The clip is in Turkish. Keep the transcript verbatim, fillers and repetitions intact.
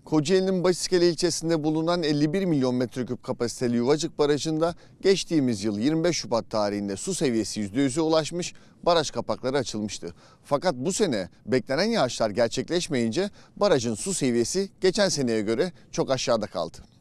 Kocaeli'nin Başiskele ilçesinde bulunan elli bir milyon metreküp kapasiteli Yuvacık Barajı'nda geçtiğimiz yıl yirmi beş Şubat tarihinde su seviyesi yüzde yüze ulaşmış, baraj kapakları açılmıştı. Fakat bu sene beklenen yağışlar gerçekleşmeyince barajın su seviyesi geçen seneye göre çok aşağıda kaldı.